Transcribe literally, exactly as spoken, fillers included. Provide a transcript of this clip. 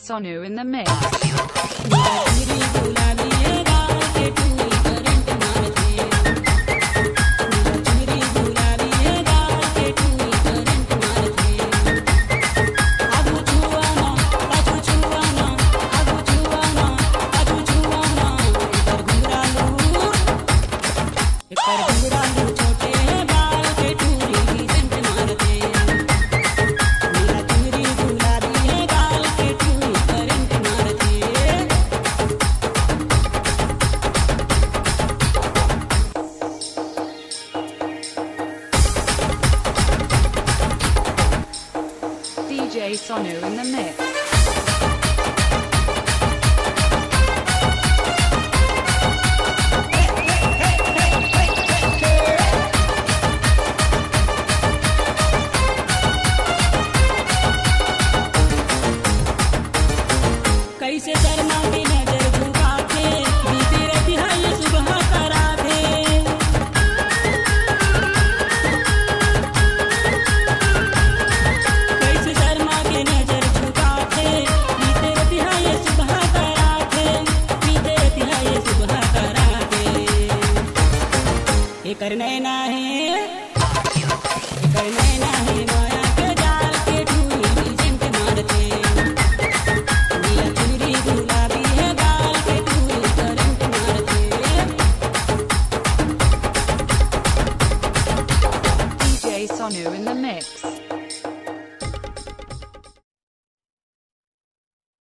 Sonu in the mix. D J Sonu in the mix. कैसे शर्मा की नजर झुका के बीती रहती है ये सुबह करा दे। कैसे शर्मा की नजर झुका के बीती रहती है ये सुबह करा दे। बीती रहती है ये सुबह करा दे। ये करने ना है ये करने ना है माया के जाल के ढूंढ जिंक मारते। Sonu in the mix.